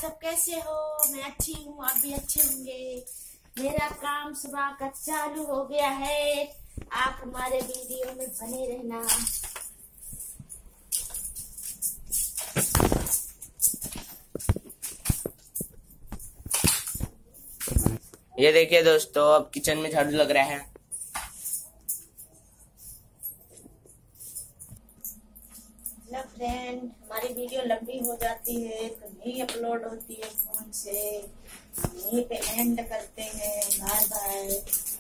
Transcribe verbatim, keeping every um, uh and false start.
सब कैसे हो? मैं अच्छी हूँ, आप भी अच्छे होंगे। मेरा काम सुबह का चालू हो गया है। आप हमारे वीडियो में बने रहना। ये देखिए दोस्तों, अब किचन में झाड़ू लग रहा है। हेलो फ्रेंड, हमारी वीडियो लंबी हो जाती है तो नहीं अपलोड होती है फोन से, नहीं पे एंड करते हैं बार बार।